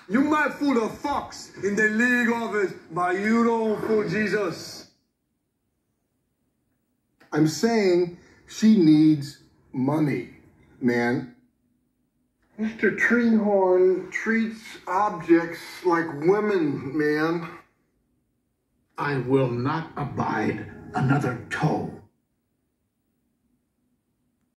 You might fool the fox in the league office, but you don't fool Jesus. I'm saying she needs money, man. Mr. Treehorn treats objects like women, man. I will not abide another toe